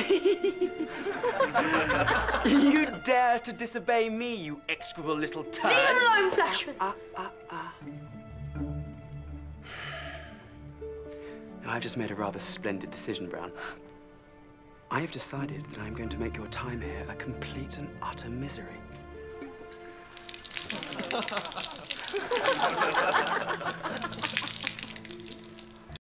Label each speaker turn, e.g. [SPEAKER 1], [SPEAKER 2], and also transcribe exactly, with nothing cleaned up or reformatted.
[SPEAKER 1] You dare to disobey me, you execrable little turd!
[SPEAKER 2] Leave him alone, Flashman!
[SPEAKER 1] Ah, ah, ah. I've just made a rather splendid decision, Brown. I have decided that I'm going to make your time here a complete and utter misery.